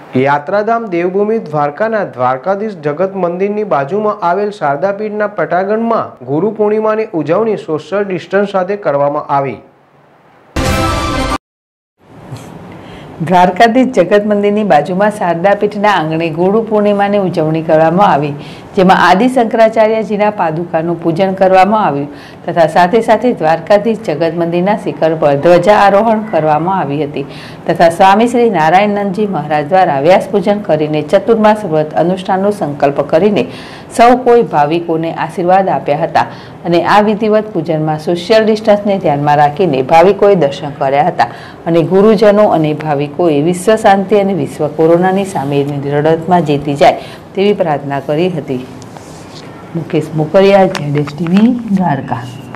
યાત્રાધામ દેવભૂમિ દ્વારકાના દ્વારકાધીશ જગત મંદિરની બાજુમાં આવેલ શારદાપીઠના પટાંગણમાં ગુરુ પૂર્ણિમાની ઉજવણી સોશિયલ ડિસ્ટન્સ સાથે કરવામાં આવી। દ્વારકાધીશ જગત મંદિરની બાજુમાં શારદાપીઠના આંગણે ગુરુ પૂર્ણિમાની ઉજવણી કરવામાં આવી, જેમાં આદિ શંકરાચાર્યજીના પાદુકાનું પૂજન કરવામાં આવ્યું તથા સાથે સાથે દ્વારકાધીશ જગત મંદિરના શિખર પર ધ્વજા આરોહણ કરવામાં આવી હતી તથા સ્વામી શ્રી નારાયણનંદજી મહારાજ દ્વારા વ્યાસ પૂજન કરીને ચતુર્માસ વ્રત અનુષ્ઠાનનો સંકલ્પ કરીને સૌ કોઈ ભાવિકોને આશીર્વાદ આપ્યા હતા અને આ વિધિવત પૂજનમાં સોશિયલ ડિસ્ટન્સને ધ્યાનમાં રાખીને ભાવિકોએ દર્શન કર્યા હતા અને ગુરુજનો અને ભાવિકોએ વિશ્વ શાંતિ અને વિશ્વ કોરોનાની સામેની લડતમાં જીતી જાય તેવી પ્રાર્થના કરી હતી। મુકેશ મોકરિયા, ZSTV, દ્વારકા।